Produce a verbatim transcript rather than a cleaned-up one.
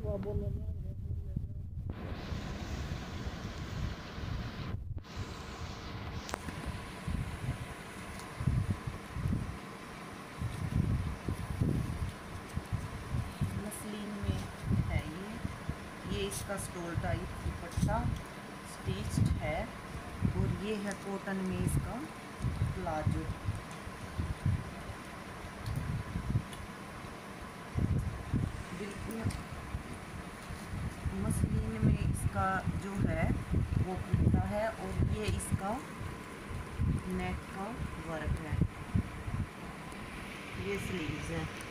Muslin में है ये ये इसका स्टोल टाइप दुपट्टा स्टिच्ड है और ये है कॉटन में इसका प्लाजो। बिल्कुल मसलिन में इसका जो है वो कुर्ता है और ये इसका नेक का वर्क है। ये स्लीव्स है।